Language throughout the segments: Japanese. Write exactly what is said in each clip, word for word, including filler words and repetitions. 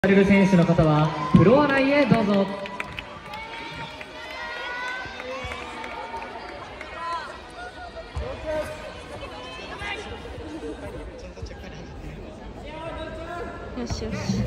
される選手の方はフロア内へどうぞ。 よしよし。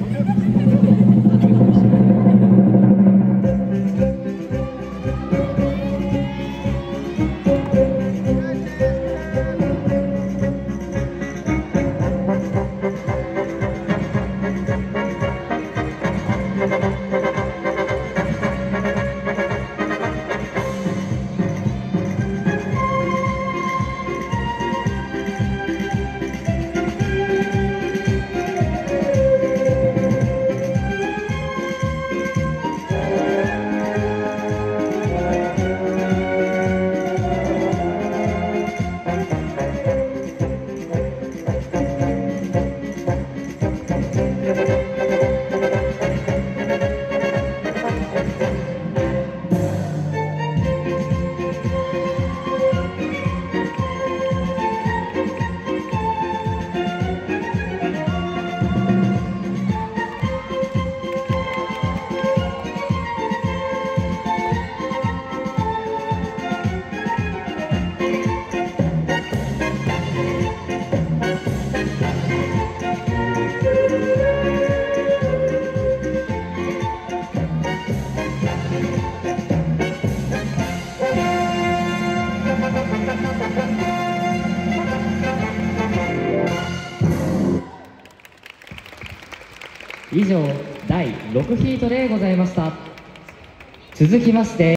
以上だいろくヒートでございました。続きまして